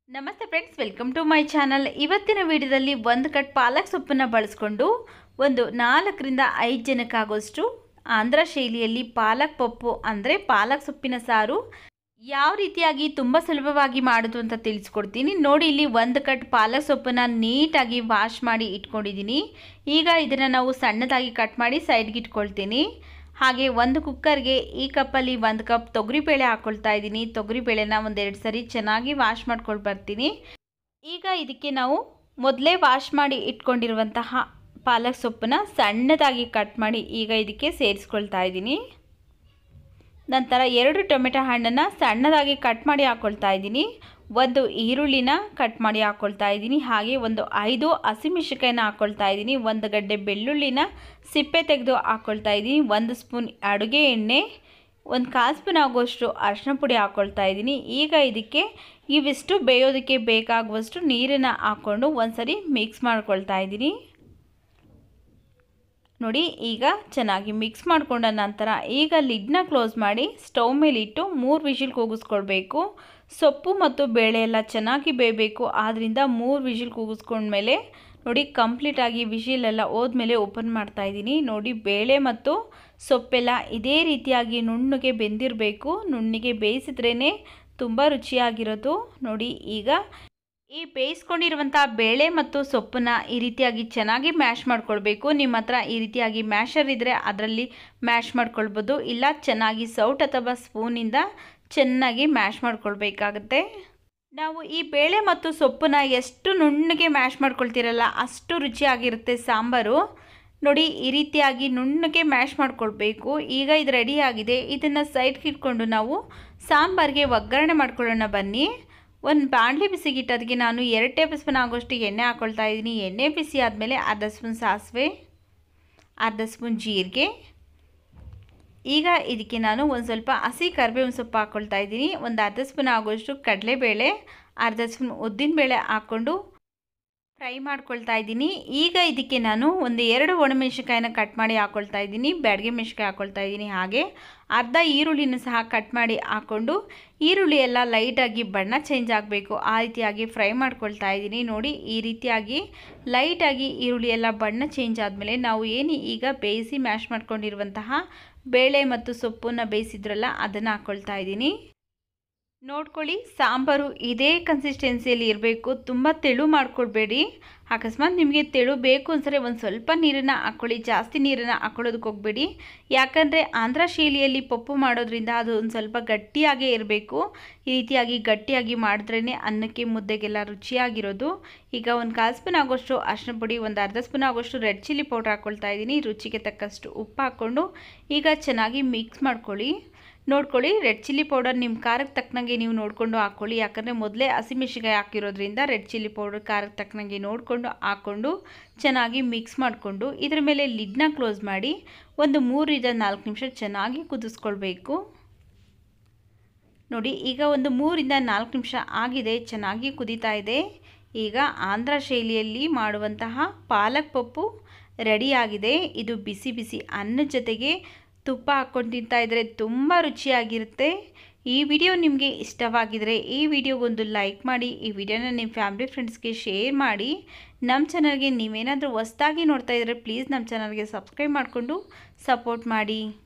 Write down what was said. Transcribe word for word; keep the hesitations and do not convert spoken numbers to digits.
ನಮಸ್ತೆ friends, welcome to my channel. ಇವತ್ತಿನ ವಿಡಿಯೋದಲ್ಲಿ ಒಂದು ಕಟ್ ಪಾಲಕ್ ಸೊಪ್ಪನ್ನು ಬಳಸ್ಕೊಂಡು ಒಂದು ನಾಲ್ಕರಿಂದ ಐದು ಜನಕ್ಕಾಗೋಷ್ಟು ಆಂಧ್ರ ಶೈಲಿಯಲ್ಲಿ ಪಾಲಕ್ ಪಪ್ಪು ಅಂದರೆ ಪಾಲಕ್ ಸೊಪ್ಪಿನ ಸಾರು ಯಾವ ರೀತಿಯಾಗಿ ತುಂಬ ಸುಲಭವಾಗಿ ಮಾಡೋದು ಅಂತ ತಿಳಿಸ್ಕೊಡ್ತೀನಿ. ನೋಡಿ, ಇಲ್ಲಿ ಒಂದು ಕಟ್ ಪಾಲಕ್ ಸೊಪ್ಪನ್ನು ನೀಟಾಗಿ ವಾಶ್ ಮಾಡಿ ಇಟ್ಕೊಂಡಿದ್ದೀನಿ. ಈಗ ಇದನ್ನು ನಾವು ಸಣ್ಣದಾಗಿ ಕಟ್ ಮಾಡಿ ಸೈಡ್ಗೆ ಇಟ್ಕೊಳ್ತೀನಿ. ಹಾಗೆ ಒಂದು ಕುಕ್ಕರ್ಗೆ ಈ ಕಪ್ಪಲ್ಲಿ ಒಂದು ಕಪ್ ತೊಗರಿಬೇಳೆ ಹಾಕ್ಕೊಳ್ತಾ ಇದ್ದೀನಿ. ತೊಗರಿಬೇಳೆನ ಒಂದೆರಡು ಸರಿ ಚೆನ್ನಾಗಿ ವಾಶ್ ಮಾಡ್ಕೊಂಡು ಬರ್ತೀನಿ. ಈಗ ಇದಕ್ಕೆ ನಾವು ಮೊದಲೇ ವಾಶ್ ಮಾಡಿ ಇಟ್ಕೊಂಡಿರುವಂತಹ ಪಾಲಕ್ ಸೊಪ್ಪನ್ನ ಸಣ್ಣದಾಗಿ ಕಟ್ ಮಾಡಿ ಈಗ ಇದಕ್ಕೆ ಸೇರಿಸ್ಕೊಳ್ತಾ ಇದ್ದೀನಿ. ನಂತರ ಎರಡು ಟೊಮೆಟೊ ಹಣ್ಣನ್ನು ಸಣ್ಣದಾಗಿ ಕಟ್ ಮಾಡಿ ಹಾಕ್ಕೊಳ್ತಾ ಇದ್ದೀನಿ. ಒಂದು ಈರುಳ್ಳಿನ ಕಟ್ ಮಾಡಿ ಹಾಕ್ಕೊಳ್ತಾ ಇದ್ದೀನಿ. ಹಾಗೆ ಒಂದು ಐದು ಹಸಿಮೆಣಸಿನಕಾಯಿನ ಹಾಕ್ಕೊಳ್ತಾ ಇದ್ದೀನಿ. ಒಂದು ಗಡ್ಡೆ ಬೆಳ್ಳುಳ್ಳಿನ ಸಿಪ್ಪೆ ತೆಗೆದು ಹಾಕ್ಕೊಳ್ತಾ ಇದ್ದೀನಿ. ಒಂದು ಸ್ಪೂನ್ ಅಡುಗೆ ಎಣ್ಣೆ, ಒಂದು ಕಾಲು ಸ್ಪೂನ್ ಆಗುವಷ್ಟು ಅರಿಶಿನ ಪುಡಿ ಹಾಕ್ಕೊಳ್ತಾ ಇದ್ದೀನಿ. ಈಗ ಇದಕ್ಕೆ ಇವಿಷ್ಟು ಬೇಯೋದಕ್ಕೆ ಬೇಕಾಗುವಷ್ಟು ನೀರನ್ನು ಹಾಕ್ಕೊಂಡು ಒಂದ್ಸರಿ ಮಿಕ್ಸ್ ಮಾಡ್ಕೊಳ್ತಾ ಇದ್ದೀನಿ. ನೋಡಿ, ಈಗ ಚೆನ್ನಾಗಿ ಮಿಕ್ಸ್ ಮಾಡಿಕೊಂಡ ನಂತರ ಈಗ ಲಿಡ್ನ ಕ್ಲೋಸ್ ಮಾಡಿ ಸ್ಟವ್ ಮೇಲೆ ಇಟ್ಟು ಮೂರು ವಿಷಿಲ್ ಕೂಗಿಸ್ಕೊಳ್ಬೇಕು. ಸೊಪ್ಪು ಮತ್ತು ಬೇಳೆ ಎಲ್ಲ ಚೆನ್ನಾಗಿ ಬೇಯಬೇಕು. ಆದ್ದರಿಂದ ಮೂರು ವಿಷಿಲ್ ಕೂಗಿಸ್ಕೊಂಡ್ಮೇಲೆ ನೋಡಿ ಕಂಪ್ಲೀಟಾಗಿ ವಿಷಿಲೆಲ್ಲ ಹೋದ್ಮೇಲೆ ಓಪನ್ ಮಾಡ್ತಾ ಇದ್ದೀನಿ. ನೋಡಿ, ಬೇಳೆ ಮತ್ತು ಸೊಪ್ಪೆಲ್ಲ ಇದೇ ರೀತಿಯಾಗಿ ನುಣ್ಣಗೆ ಬೆಂದಿರಬೇಕು. ನುಣ್ಣಗೆ ಬೇಯಿಸಿದ್ರೇ ತುಂಬ ರುಚಿಯಾಗಿರೋದು. ನೋಡಿ, ಈಗ ಈ ಬೇಯಿಸ್ಕೊಂಡಿರುವಂಥ ಬೇಳೆ ಮತ್ತು ಸೊಪ್ಪನ್ನ ಈ ರೀತಿಯಾಗಿ ಚೆನ್ನಾಗಿ ಮ್ಯಾಶ್ ಮಾಡ್ಕೊಳ್ಬೇಕು. ನಿಮ್ಮ ಹತ್ರ ಈ ರೀತಿಯಾಗಿ ಮ್ಯಾಶರ್ ಇದ್ದರೆ ಅದರಲ್ಲಿ ಮ್ಯಾಶ್ ಮಾಡ್ಕೊಳ್ಬೋದು. ಇಲ್ಲ ಚೆನ್ನಾಗಿ ಸೌಟ್ ಅಥವಾ ಸ್ಪೂನಿಂದ ಚೆನ್ನಾಗಿ ಮ್ಯಾಶ್ ಮಾಡ್ಕೊಳ್ಬೇಕಾಗತ್ತೆ. ನಾವು ಈ ಬೇಳೆ ಮತ್ತು ಸೊಪ್ಪನ್ನ ಎಷ್ಟು ನುಣ್ಣಗೆ ಮ್ಯಾಶ್ ಮಾಡ್ಕೊಳ್ತೀರಲ್ಲ ಅಷ್ಟು ರುಚಿಯಾಗಿರುತ್ತೆ ಸಾಂಬಾರು. ನೋಡಿ, ಈ ರೀತಿಯಾಗಿ ನುಣ್ಣಗೆ ಮ್ಯಾಶ್ ಮಾಡ್ಕೊಳ್ಬೇಕು. ಈಗ ಇದು ರೆಡಿಯಾಗಿದೆ. ಇದನ್ನು ಸೈಡ್ಗೆ ಇಟ್ಕೊಂಡು ನಾವು ಸಾಂಬಾರಿಗೆ ಒಗ್ಗರಣೆ ಮಾಡ್ಕೊಳ್ಳೋಣ ಬನ್ನಿ. ಒಂದು ಬಾಣಲೆ ಬಿಸಿಗಿಟ್ಟು ಅದಕ್ಕೆ ನಾನು ಎರಡು ಟೇಬಲ್ ಸ್ಪೂನ್ ಆಗೋಷ್ಟು ಎಣ್ಣೆ ಹಾಕ್ಕೊಳ್ತಾ ಇದ್ದೀನಿ. ಎಣ್ಣೆ ಬಿಸಿ ಆದಮೇಲೆ ಅರ್ಧ ಸ್ಪೂನ್ ಸಾಸಿವೆ, ಅರ್ಧ ಸ್ಪೂನ್ ಜೀರಿಗೆ. ಈಗ ಇದಕ್ಕೆ ನಾನು ಒಂದು ಸ್ವಲ್ಪ ಹಸಿ ಕರಿಬೇವಿನ ಸೊಪ್ಪು ಹಾಕ್ಕೊಳ್ತಾ ಇದ್ದೀನಿ. ಒಂದು ಅರ್ಧ ಸ್ಪೂನ್ ಆಗೋಷ್ಟು ಕಡಲೆಬೇಳೆ, ಅರ್ಧ ಸ್ಪೂನ್ ಉದ್ದಿನಬೇಳೆ ಹಾಕ್ಕೊಂಡು ಫ್ರೈ ಮಾಡ್ಕೊಳ್ತಾ ಇದ್ದೀನಿ. ಈಗ ಇದಕ್ಕೆ ನಾನು ಒಂದು ಎರಡು ಒಣಮೆಣಸಿನ್ಕಾಯಿನ ಕಟ್ ಮಾಡಿ ಹಾಕ್ಕೊಳ್ತಾ ಇದ್ದೀನಿ. ಬ್ಯಾಡಗೆ ಮೆಣಸಿನ್ಕಾಯಿ ಹಾಕ್ಕೊಳ್ತಾ ಇದ್ದೀನಿ. ಹಾಗೆ ಅರ್ಧ ಈರುಳ್ಳಿನ ಸಹ ಕಟ್ ಮಾಡಿ ಹಾಕ್ಕೊಂಡು ಈರುಳ್ಳಿ ಎಲ್ಲ ಲೈಟಾಗಿ ಬಣ್ಣ ಚೇಂಜ್ ಆಗಬೇಕು ಆ ರೀತಿಯಾಗಿ ಫ್ರೈ ಮಾಡ್ಕೊಳ್ತಾ ಇದ್ದೀನಿ. ನೋಡಿ, ಈ ರೀತಿಯಾಗಿ ಲೈಟಾಗಿ ಈರುಳ್ಳಿ ಎಲ್ಲ ಬಣ್ಣ ಚೇಂಜ್ ಆದಮೇಲೆ ನಾವು ಏನು ಈಗ ಬೇಯಿಸಿ ಮ್ಯಾಶ್ ಮಾಡ್ಕೊಂಡಿರುವಂತಹ ಬೇಳೆ ಮತ್ತು ಸೊಪ್ಪನ್ನು ಬೇಯಿಸಿದ್ರಲ್ಲ ಅದನ್ನು ಹಾಕ್ಕೊಳ್ತಾ ಇದ್ದೀನಿ. ನೋಡ್ಕೊಳ್ಳಿ, ಸಾಂಬಾರು ಇದೇ ಕನ್ಸಿಸ್ಟೆನ್ಸಿಯಲ್ಲಿ ಇರಬೇಕು. ತುಂಬ ತೆಳು ಮಾಡ್ಕೊಳ್ಬೇಡಿ. ಅಕಸ್ಮಾತ್ ನಿಮಗೆ ತೆಳು ಬೇಕು ಅನ್ಸರೆ ಒಂದು ಸ್ವಲ್ಪ ನೀರನ್ನು ಹಾಕ್ಕೊಳ್ಳಿ. ಜಾಸ್ತಿ ನೀರನ್ನು ಹಾಕ್ಕೊಳ್ಳೋದಕ್ಕೆ ಹೋಗಬೇಡಿ. ಯಾಕಂದರೆ ಆಂಧ್ರ ಶೈಲಿಯಲ್ಲಿ ಪಪ್ಪು ಮಾಡೋದ್ರಿಂದ ಅದು ಒಂದು ಸ್ವಲ್ಪ ಗಟ್ಟಿಯಾಗೇ ಇರಬೇಕು. ಈ ರೀತಿಯಾಗಿ ಗಟ್ಟಿಯಾಗಿ ಮಾಡಿದ್ರೇ ಅನ್ನಕ್ಕೆ ಮುದ್ದೆಗೆಲ್ಲ ರುಚಿಯಾಗಿರೋದು. ಈಗ ಒಂದು ಕಾಲು ಸ್ಪೂನ್ ಆಗೋಷ್ಟು ಅರಿಶಿನ ಪುಡಿ, ಒಂದು ಅರ್ಧ ಸ್ಪೂನ್ ಆಗೋಷ್ಟು ರೆಡ್ ಚಿಲ್ಲಿ ಪೌಡ್ರ್ ಹಾಕ್ಕೊಳ್ತಾ ಇದ್ದೀನಿ. ರುಚಿಗೆ ತಕ್ಕಷ್ಟು ಉಪ್ಪು ಹಾಕ್ಕೊಂಡು ಈಗ ಚೆನ್ನಾಗಿ ಮಿಕ್ಸ್ ಮಾಡ್ಕೊಳ್ಳಿ. ನೋಡ್ಕೊಳ್ಳಿ, ರೆಡ್ ಚಿಲ್ಲಿ ಪೌಡರ್ ನಿಮ್ಮ ಖಾರಕ್ಕೆ ತಕ್ಕನಾಗೆ ನೀವು ನೋಡಿಕೊಂಡು ಹಾಕ್ಕೊಳ್ಳಿ. ಯಾಕಂದರೆ ಮೊದಲೇ ಹಸಿಮೆಣಸಿನ್ಕಾಯಿ ಹಾಕಿರೋದ್ರಿಂದ ರೆಡ್ ಚಿಲ್ಲಿ ಪೌಡರ್ ಖಾರಕ್ಕೆ ತಕ್ಕನಾಗೆ ನೋಡಿಕೊಂಡು ಹಾಕ್ಕೊಂಡು ಚೆನ್ನಾಗಿ ಮಿಕ್ಸ್ ಮಾಡಿಕೊಂಡು ಇದ್ರ ಮೇಲೆ ಲಿಡ್ನ ಕ್ಲೋಸ್ ಮಾಡಿ ಒಂದು ಮೂರರಿಂದ ನಾಲ್ಕು ನಿಮಿಷ ಚೆನ್ನಾಗಿ ಕುದಿಸ್ಕೊಳ್ಬೇಕು. ನೋಡಿ, ಈಗ ಒಂದು ಮೂರಿಂದ ನಾಲ್ಕು ನಿಮಿಷ ಆಗಿದೆ, ಚೆನ್ನಾಗಿ ಕುದೀತಾ ಇದೆ. ಈಗ ಆಂಧ್ರ ಶೈಲಿಯಲ್ಲಿ ಮಾಡುವಂತಹ ಪಾಲಕ್ ಪಪ್ಪು ರೆಡಿಯಾಗಿದೆ. ಇದು ಬಿಸಿ ಬಿಸಿ ಅನ್ನದ ಜೊತೆಗೆ ತುಪ್ಪ ಹಾಕ್ಕೊಂಡು ತಿಂತಾ ಇದ್ದರೆ ತುಂಬ ರುಚಿಯಾಗಿರುತ್ತೆ. ಈ ವಿಡಿಯೋ ನಿಮಗೆ ಇಷ್ಟವಾಗಿದ್ದರೆ ಈ ವಿಡಿಯೋಗೊಂದು ಲೈಕ್ ಮಾಡಿ. ಈ ವಿಡಿಯೋನ ನಿಮ್ಮ ಫ್ಯಾಮಿಲಿ ಫ್ರೆಂಡ್ಸ್ಗೆ ಶೇರ್ ಮಾಡಿ. ನಮ್ಮ ಚಾನಲ್ಗೆ ನೀವೇನಾದರೂ ಹೊಸದಾಗಿ ನೋಡ್ತಾ ಇದ್ದರೆ ಪ್ಲೀಸ್ ನಮ್ಮ ಚಾನಲ್ಗೆ ಸಬ್ಸ್ಕ್ರೈಬ್ ಮಾಡಿಕೊಂಡು ಸಪೋರ್ಟ್ ಮಾಡಿ.